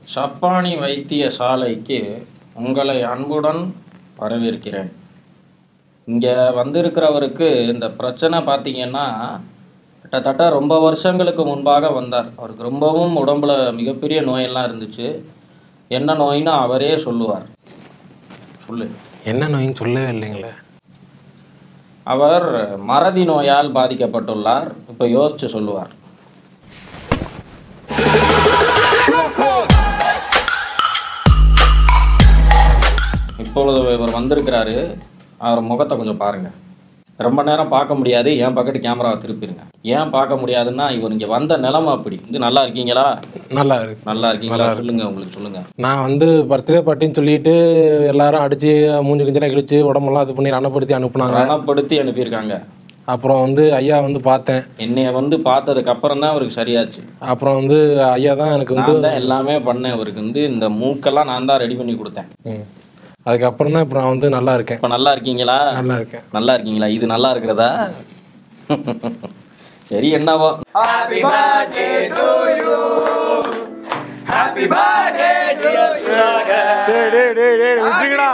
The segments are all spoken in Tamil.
சப்பானி வைத்தியசாலைக்கு உங்களை அன்புடன் வரவேற்கிறேன். இங்கே வந்திருக்கிறவருக்கு இந்த பிரச்சனை பார்த்தீங்கன்னா கிட்டத்தட்ட ரொம்ப வருஷங்களுக்கு முன்பாக வந்தார். அவருக்கு ரொம்பவும் உடம்புல மிகப்பெரிய நோயெல்லாம் இருந்துச்சு. என்ன நோயின்னு அவரே சொல்லுவார். சொல்லு. என்ன நோயின்னு சொல்லவே இல்லைங்களே. அவர் மறதி நோயால் பாதிக்கப்பட்டுள்ளார். இப்போ யோசிச்சு சொல்லுவார். இப்பொழுது இவர் வந்திருக்கிறாரு. அவர் முகத்தை கொஞ்சம் பாருங்க. ரொம்ப நேரம் பார்க்க முடியாது. என் பக்கத்து கேமராவை திருப்பிடுங்க. ஏன் பார்க்க முடியாதுன்னா இவர் இங்கே வந்த நிலைமை அப்படி. இது நல்லா இருக்கீங்களா? நல்லா இருக்கு. நல்லா இருக்கீங்களா? சொல்லுங்க, உங்களுக்கு சொல்லுங்க. நான் வந்து பர்த்டே பார்ட்டின்னு சொல்லிட்டு எல்லாரும் அடிச்சு மூஞ்சி கிஞ்சலாம் கிழிச்சு உடம்பெல்லாம் இது பண்ணி ரணப்படுத்தி அனுப்புனாங்க. ரணப்படுத்தி அனுப்பியிருக்காங்க. அப்புறம் வந்து ஐயா வந்து பார்த்தேன். என்னைய வந்து பார்த்ததுக்கு அப்புறம் தான் அவருக்கு சரியாச்சு. அப்புறம் வந்து ஐயா தான் எனக்கு வந்து எல்லாமே பண்ணேன். அவருக்கு வந்து இந்த மூக்கெல்லாம் நான் தான் ரெடி பண்ணி கொடுத்தேன். அதுக்கப்புறம் தான் இப்போ நான் வந்து நல்லா இருக்கேன். இப்போ நல்லா இருக்கீங்களா? நல்லா இருக்கேன். நல்லா இருக்கீங்களா? இது நல்லா இருக்கிறதா? சரி, என்னவோ. Happy birthday to you. Happy birthday dear Sudhakar. விட்டுங்கடா.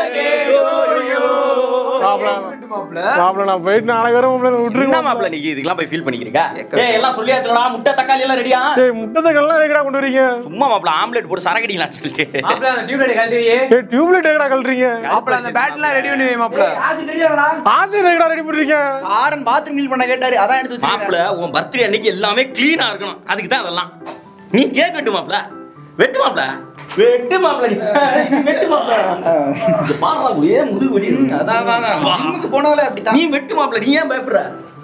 மாப்ள நான் போயிட்டு நாளைக்கு வர மாப்ள விட்டுருங்க. என்ன மாப்ள நீங்க இதுக்கெல்லாம் போய் ஃபீல் பண்ணிக்கிறீங்க? ஏய் எல்லாம் சொல்லியாச்சுடா. முட்டை தக்காளி எல்லாம் ரெடியா? ஏய் முட்டை தக்காளி எல்லாம் எங்கடா கொண்டு வரீங்க? சும்மா மாப்ள ஆம்லெட் போட்டு சரக்கடிக்கலாம் சொல்லிட்டு. மாப்ள அந்த டியூப்லைட் கழட்டுறியே. ஏய் டியூப்லைட் எங்கடா கழட்டுறீங்க? மாப்ள அந்த பேட்லாம் ரெடி பண்ணி வை மாப்ள. ஆசி ரெடியாடா? ஆசி எங்கடா ரெடி பண்றீங்க? ஆடன் பாத்ரூம் க்ளீன் பண்ண கேட்டாரு. அதான் எடுத்து வச்சிருக்கேன். மாப்ள உன் பர்த்டே அன்னைக்கு எல்லாமே க்ளீனா இருக்கணும். அதுக்கு தான் அதெல்லாம். நீ கேக் வெட்டு மாப்ள. வெட்டு மாப்ள. வெட்டு மாப்ள. நீ வெட்டு மாப்ள. இந்த பாறா குடியே முதுகு வெடி இருக்கு. அதான் ஜிம்முக்கு போனாலே அப்படி தான். நீ வெட்டு மாப்ள. நீ ஏன் பயப்படுற?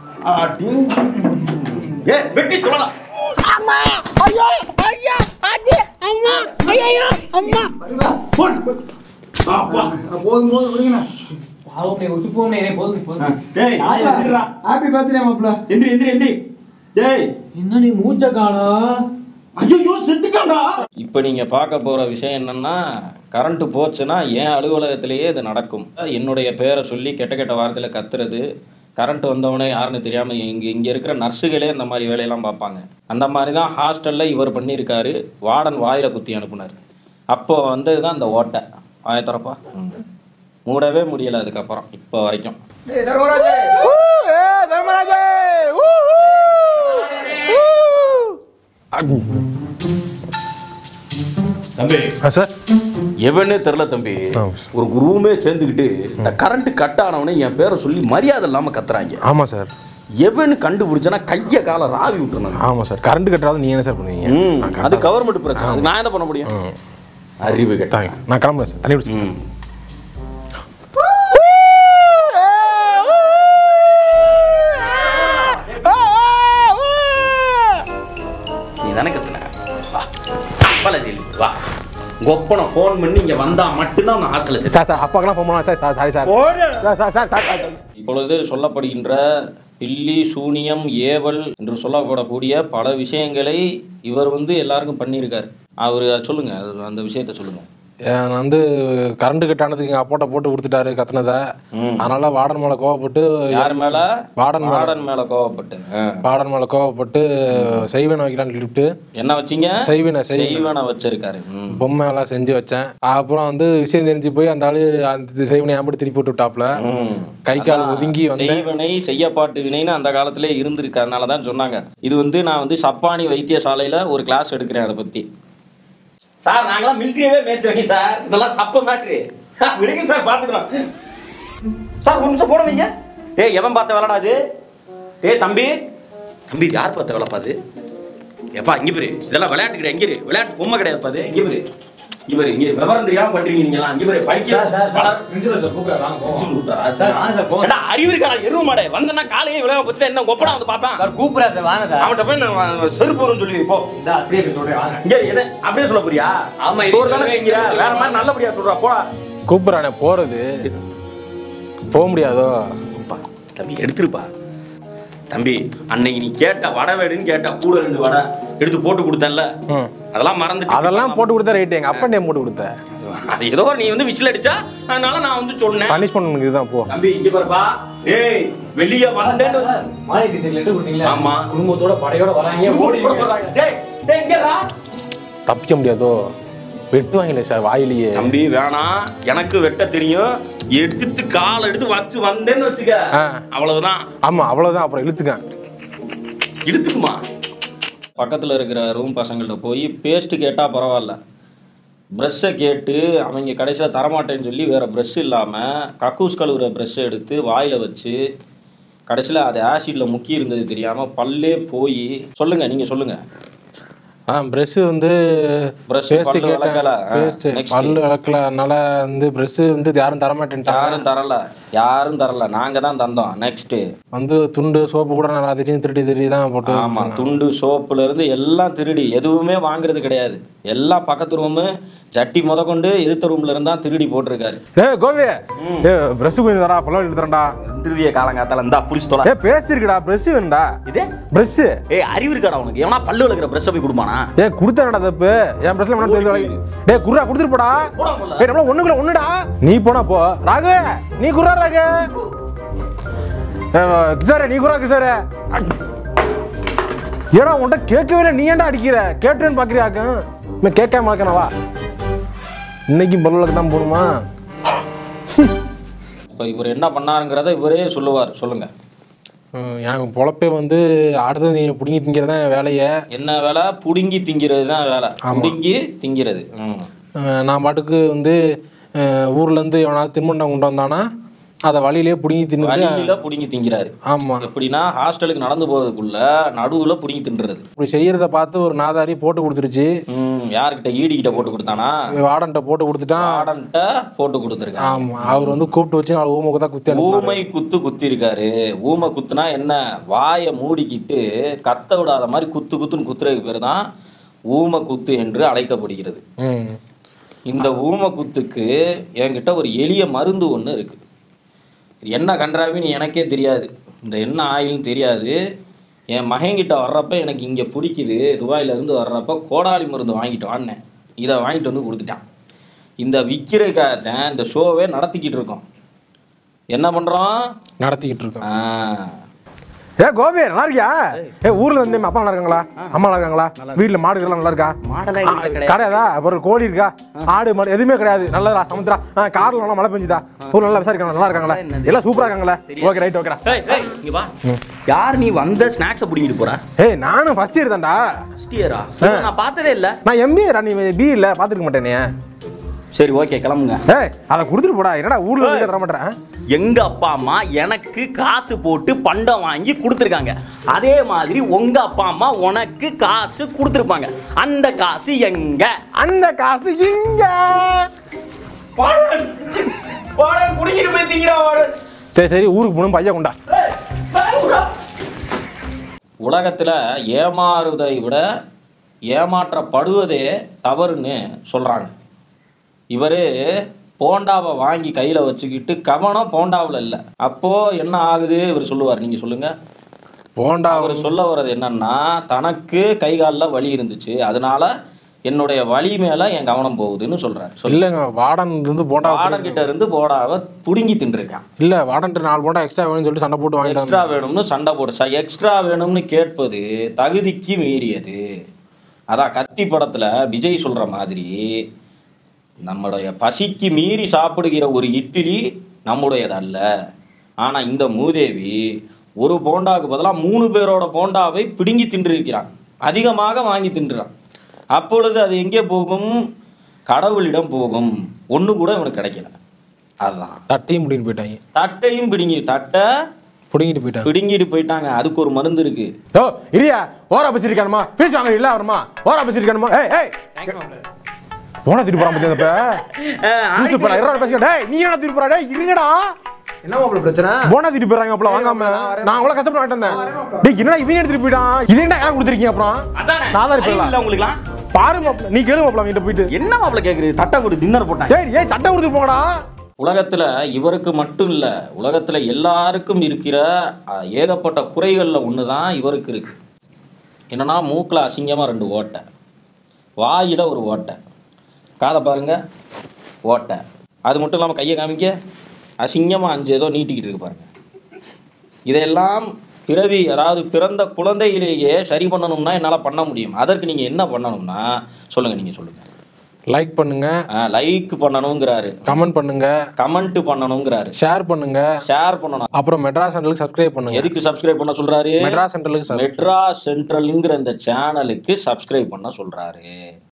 ஏய் வெட்டி தொலைடா. அம்மா ஐயோ ஐயா ஆஜி அம்மா ஐயோ அம்மா போன் அப்பா போதும் குடிங்கடா. பாவமே உசுப்போமே ஏய் போதும். டேய் எந்திரடா. ஹாப்பி பர்த்டே மாப்ள. எந்திரி. டேய் என்ன நீ மூச்ச காணா? ஐயோ செத்துட்டான்டா. இப்போ நீங்க பார்க்க போற விஷயம் என்னன்னா, கரண்ட் போச்சுன்னா என் அலுவலகத்திலேயே இது நடக்கும். என்னுடைய பேரை சொல்லி கெட்ட கெட்ட வார்த்தையில கத்துறது, கரண்ட் வந்தவனே யாருன்னு தெரியாம இங்க இருக்கிற நர்ஸுகளே இந்த மாதிரி வேலையெல்லாம் பார்ப்பாங்க. அந்த மாதிரி தான் ஹாஸ்டல்ல இவர் பண்ணியிருக்காரு. வார்டன் வாயில குத்தி அனுப்புனார். அப்போ வந்ததுதான் இந்த ஓட்டை. ஆயத்தரப்பா மூடவே முடியல. அதுக்கப்புறம் இப்போ வரைக்கும் தம்பி சார் எவனே தெரியல தம்பி. ஒரு குருவுமே சேர்ந்துக்கிட்டு இந்த கரண்ட் கட் ஆனவனே என் பேரை சொல்லி மரியாதை இல்லாம கத்துறாங்க. ஆமா சார். எவனு கண்டுபிடிச்சனா கைய கால ராவி விட்டுருந்தாங்க. ஆமா சார். கரண்ட் கட்டாத நீ என்ன சார் பண்ணுவீங்க? அது கவர்மெண்ட் பிரச்சனை. அது நான் என்ன பண்ண முடியும்? அறிவு கேட்டாங்க. நான் கிளம்புறேன் சார். தண்ணி குடிச்சு வா. கொப்பனை ஃபோன் பண்ணி இங்க வந்தா மட்டும்தான் நான் ஹாஸ்டல்ல சரி. சார் அப்பாக்கெல்லாம் ஃபோன் பண்ணா சார். Sorry sir. இப்பொழுது சொல்லப்படுகின்ற பில்லி சூனியம் ஏவல் என்று சொல்லப்படக்கூடிய பல விஷயங்களை இவர் வந்து எல்லாருக்கும் பண்ணியிருக்காரு. அவர் சொல்லுங்க, அந்த விஷயத்த சொல்லுங்க. நான் வந்து கரண்ட் கட் ஆனதுக்கு எங்கள் அப்பாட்ட போட்டு கொடுத்துட்டாரு கத்துனதை. அதனால வார்டன் மேலே கோவப்பட்டு. யார் மேல? வார்டன் மேலே கோவப்பட்டு செய்வனை வைக்கலான்னு சொல்லிட்டு. என்ன வச்சிங்க? செய்வனை வச்சிருக்காரு. பொம்மை எல்லாம் செஞ்சு வச்சேன். அப்புறம் வந்து விஷயம் தெரிஞ்சு போய் அந்த ஆளு அந்த செய்வனை ஏம்படி திருப்பி விட்டு விட்டாப்ல. கை கால் ஒதுங்கி செய்வனை செய்யப்பாட்டு வினைன்னு அந்த காலத்திலே இருந்திருக்கு. அதனாலதான் சொன்னாங்க. இது வந்து நான் வந்து சப்பானி வைத்தியசாலையில ஒரு கிளாஸ் எடுக்கிறேன் அதை பத்தி. சார் நாங்களாம் மிலிட்டரியவே மேட்ச் வைங்க சார். இதெல்லாம் சப்ப மேட்ரு. விடுங்க சார், பார்த்துக்கிறோம் சார். ஒரு நிமிஷம் போட வைங்க. ஏய் எவன் பார்த்த வேலைடா அது? ஏய் தம்பி யார் பார்த்த வேலை பாது? எப்பா இங்கே போரு. இதெல்லாம் விளையாட்டு கிடையாது. எங்கே விளையாட்டு பொம்மை கிடையாது பாது. இங்கே போரு. இங்கே விவரம் தெரியாம பண்றீங்க நீங்களாம். இங்கே போரு. படிக்க அறிவு இருக்கா? எருவு மாடே வந்தனா காலையே விளையாட பத்தி என்ன கொப்படா வந்து பாப்பான். கூப்பிடாத வாங்க சார். அவன்கிட்ட போய் நான் செருப்புன்னு சொல்லி போ. அப்படியே சொல்றேன். இங்கே என்ன அப்படியே சொல்ல போறியா? ஆமா ஒரு தானே வைங்கிற. வேற மாதிரி நல்லபடியா சொல்றா. போடா. கூப்பிடுறானே போறது போக முடியாதோ? தம்பி எடுத்துருப்பா. தம்பி அன்னைக்கு நீ கேட்ட வடை வேடுன்னு கேட்ட கூட 2 வடை எடுத்து போட்டு கொடுத்தேன்ல, அதெல்லாம் மறந்துட்டு. அதெல்லாம் போட்டு கொடுத்தா ரைட். எங்க அப்பா நேம் போட்டு கொடுத்த. அது ஏதோ நீ வந்து விசில் அடிச்சா அதனால நான் வந்து சொன்னேன். பனிஷ்மென்ட் இதுதான். போ தம்பி இங்க பாருப்பா. ஏய் வெளிய வந்தேன்னு மாலை கிட்ட லெட்டர் கொடுத்தீங்களா? ஆமா. குடும்பத்தோட படையோட வராங்க. ஓடி போறாங்க. டேய் இங்கடா. தப்பிக்க முடியாதோ? வெட்டுவாங்களே சார் வாயிலேயே. தம்பி வேணாம், எனக்கு வெட்ட தெரியும். எடுத்து கால் எடுத்து வச்சு வந்தேன்னு வச்சுக்க, அவ்வளவுதான். ஆமா அவ்வளவுதான். அப்புறம் இழுத்துக்குமா? பக்கத்துல இருக்கிற ரூம் பசங்கள்ட்ட போய் பேஸ்ட் கேட்டா பரவாயில்ல, ப்ரெஷ்ஷை கேட்டு அவங்க கடைசியில் தரமாட்டேன்னு சொல்லி வேற ப்ரெஷ் இல்லாமல் கக்கூஸ் கழுவுற ப்ரெஷ்ஷை எடுத்து வாயில் வச்சு கடைசியில் அது ஆசிடில் முக்கி இருந்தது தெரியாமல் பல்லே போய். சொல்லுங்கள், நீங்கள் சொல்லுங்கள். ப்ரெஷ் வந்து பல்லு விளக்கலனால வந்து ப்ரெஷ் வந்து யாரும் தரமாட்டேன்ட்டாங்க. யாரும் தரல, நாங்கள் தான் தந்தோம். நெக்ஸ்ட்டு வந்து துண்டு சோப்பு கூட நல்லா திருடி தான் போட்டு. ஆமாம், துண்டு சோப்புல இருந்து எல்லாம் திருடி, எதுவுமே வாங்குறது கிடையாது. எல்லாம் பக்கத்து ரூமு சட்டி முத கொண்டு எதிர்த்த ரூம்ல இருந்தா திருடி போட்டிருக்காரு. கோவி பிரஷ் கொஞ்சம் தரா, பல்ல எடுத்துறா. திருவிய காலங்காத்தால இருந்தா புடிச்சு தொலை. பேசிருக்கடா, பிரஷ் வேணும்டா. இதே பிரஷ் அறிவு இருக்காடா உனக்கு? எவனா பல்லு விளக்குற பிரஷ் போய் கொடுப்பானா? குடுத்தா தப்பு. என் பிரஷ்ல வேணா தெரிஞ்சு குர்ரா கொடுத்துட்டு போடா. நம்மள ஒண்ணுக்குள்ள ஒண்ணுடா. நீ போனா போ. ராகு நீ குர்ரா. ராகு கிசாரே நீ குர்ரா. கிசாரே ஏடா உன்கிட்ட கேட்கவே இல்லை, நீ ஏன்டா அடிக்கிற? கேட்டுன்னு பாக்குறியாக்கும் கேட்காம வளர்க்கணவா? இன்னைக்கும் பல்லுக்கு தான் போகணுமா? இப்போ இவர் என்ன பண்ணாருங்கிறத இவரே சொல்லுவார். சொல்லுங்க. எனக்கு பொழப்பே வந்து அடுத்தது நீ பிடுங்கி திங்கிறது தான் வேலையை. என்ன வேலை? பிடுங்கி திங்கிறது தான் வேலை. பிடுங்கி திங்கிறது. நான் பாட்டுக்கு வந்து ஊர்லேருந்து எவனாவது தின்பண்டம் கொண்டு வந்தானா அதை வழியிலே பிடுங்கி பிடுங்கி திங்கிறாரு. ஆமா, எப்படின்னா ஹாஸ்டலுக்கு நடந்து போறதுக்குள்ள நடுவுல பிடுங்கி தின்றது. இப்படி செய்யறத பார்த்து ஒரு நாதாரி போட்டு கொடுத்துருச்சு. யாருக்கிட்ட? ஈடி கிட்ட போட்டு கொடுத்தானா? வார்டன்ட்ட போட்டு கொடுத்துட்டான். வார்டன்ட்ட போட்டு கொடுத்துருக்கான். ஆமா, அவர் வந்து கூப்பிட்டு வச்சு நாலு ஊமை குத்தா குத்தி ஊமை குத்தி இருக்காரு. ஊமை குத்துனா என்ன? வாயை மூடிக்கிட்டு கத்த விடாத மாதிரி குத்துன்னு குத்துறதுக்கு பேர் தான் ஊமை குத்து என்று அழைக்கப்படுகிறது. இந்த ஊமை குத்துக்கு என்கிட்ட ஒரு எளிய மருந்து ஒன்று இருக்கு. என்ன கன்றாவின்னு எனக்கே தெரியாது, இந்த என்ன ஆயில்னு தெரியாது. என் மகன்கிட்ட வர்றப்ப எனக்கு இங்கே பிடிக்குது, துபாயிலேருந்து வர்றப்ப கோடாலி மருந்து வாங்கிட்டு வாங்கினேன். இதை வாங்கிட்டு வந்து கொடுத்துட்டான். இந்த விற்கிறதுக்காக தான் இந்த ஷோவே நடத்திக்கிட்டு இருக்கோம். என்ன பண்ணுறோம்? நடத்திக்கிட்டு இருக்கோம். கோபி நல்லா இருக்கியா? ஊர்ல இருந்து அப்பா நல்லா இருக்காங்களா? அம்மா நல்லா இருக்காங்களா? வீட்டுல மாடுகள் நல்லா இருக்கா? கிடையாதா? அப்புறம் கோழி இருக்கா? ஆடு மாடு எதுவுமே கிடையாது. நல்லதா? சமுத்திரா கார்ல நல்லா மழை பெஞ்சுதா? ஊர்ல நல்லா விசாரிக்கணும். நல்லா இருக்காங்களா? எல்லாம் சூப்பரா இருக்காங்களா? ஓகே ரைட் ஓகேடா. யார் நீ வந்த ஸ்நாக்ஸ் பிடிங்கிட்டு போற? நானும் ஃபர்ஸ்ட் இயர் தான்டா. ஃபர்ஸ்ட் இயரா? நான் பார்த்ததே இல்ல. நான் எம்பிஏ. நீ பி இல்ல, பாத்துக்க மாட்டேனே. சரி ஓகே கிளம்புங்க. அதை கொடுத்துட்டு போடா. என்னடா ஊர்ல தர மாட்டேன்? எங்க அப்பா அம்மா எனக்கு காசு போட்டு பண்டம் வாங்கி கொடுத்துருக்காங்க. அதே மாதிரி உங்க அப்பா அம்மா உனக்கு காசு கொடுத்துருப்பாங்க. அந்த காசு எங்க? அந்த காசு இங்க. சரி ஊருக்கு போகணும். பையன் கொண்டா. உலகத்துல ஏமாறுவதை விட ஏமாற்றப்படுவதே தவறுன்னு சொல்றாங்க. இவரு போண்டாவை வாங்கி கையில வச்சுக்கிட்டு கவனம் போண்டாவில் இல்லை. அப்போ என்ன ஆகுது? இவர் சொல்லுவார், நீங்க சொல்லுங்க. போண்டா அவர் சொல்ல வர்றது என்னன்னா, தனக்கு கை காலில் வலி இருந்துச்சு, அதனால என்னுடைய வலி மேல என் கவனம் போகுதுன்னு சொல்றாரு. இல்லைங்க, வார்டன் கிட்ட இருந்து போடாவை புடுங்கி தின்றுருக்கான். இல்ல வார்டன் 4 போண்டா எக்ஸ்ட்ரா வேணும்னு சொல்லிட்டு சண்டை போட்டு வாங்கிட்டு எக்ஸ்ட்ரா வேணும்னு சண்டை போட்டு எக்ஸ்ட்ரா வேணும்னு கேட்பது தகுதிக்கு மீறியது. அதான் கத்தி படத்துல விஜய் சொல்ற மாதிரி நம்முடைய பசிக்கு மீறி சாப்பிடுகிற ஒரு இட்லி நம்முடையது அல்ல. ஆனா இந்த மூதேவி ஒரு போண்டாவுக்கு பதிலாக 3 பேரோட போண்டாவை பிடுங்கி தின்றிருக்கிறான். அதிகமாக வாங்கி தின்றான். அப்பொழுது அது எங்கே போகும்? கடவுளிடம் போகும். ஒண்ணு கூட இவனுக்கு கிடைக்கல. அதுதான் தட்டையும் பிடிங்கிட்டு போயிட்டாங்க. தட்டையும் பிடுங்கிட்டு போயிட்டாங்க. அதுக்கு ஒரு மருந்து இருக்கு. இரியா ஓரா பசிருக்கானுமா? பேசி வாங்க. இல்ல வருமா? ஓரா பசிருக்கானுமா? போனா திருப்பி நீ என்ன திருப்பா? இருங்கடா. என்ன மாப்பிள்ள பிரச்சனை? போனா திருப்பி போறாங்க. அப்பலாம் வாங்காம நான் அவ்வளவு கஷ்டப்பட்டு வாங்கிட்டு வந்தேன். டேய் என்னடா இவன் எடுத்து போயிட்டான்? இது என்ன ஏன் கொடுத்துருக்கீங்க? அப்புறம் நான் தான் இருப்பேன் இல்ல உங்களுக்கு. பாரு மாப்பிள்ள, நீ கேளு மாப்பிள்ள. கிட்ட போயிட்டு என்ன மாப்பிள்ள கேக்குறீங்க? தட்டை கொடு, டின்னர் போட்டாங்க. ஏய் தட்டை கொடுத்து போங்கடா. உலகத்துல இவருக்கு மட்டும் இல்ல, உலகத்துல எல்லாருக்கும் இருக்கிற ஏகப்பட்ட குறைகள்ல ஒண்ணுதான் இவருக்கு இருக்கு. என்னன்னா மூக்குல அசிங்கமா 2 ஓட்டை, வாயில ஒரு ஓட்டை, காதை பாருங்க ஓட்டை. அது மட்டும் இல்லாமல் கையை காமிக்க அசிங்கமாக 5 ஏதோ நீட்டிக்கிட்டு இருக்கு பாருங்க. இதையெல்லாம் பிறவி அதாவது பிறந்த குழந்தையிலேயே சரி பண்ணணும்னா என்னால் பண்ண முடியும். அதற்கு நீங்கள் என்ன பண்ணணும்னா சொல்லுங்கள். லைக் பண்ணுங்க, லைக் பண்ணணுங்கிறாரு. கமெண்ட் பண்ணுங்க, கமெண்ட் பண்ணணுங்கிறாரு. ஷேர் பண்ணணும். அப்புறம் மெட்ராஸ் சென்ட்ரலுக்கு சப்ஸ்கிரைப் பண்ணுங்க. எதுக்கு சப்ஸ்கிரைப் பண்ண சொல்றாரு? மெட்ராஸ் சென்ட்ரலுங்கிற இந்த சேனலுக்கு சப்ஸ்கிரைப் பண்ண சொல்றாரு.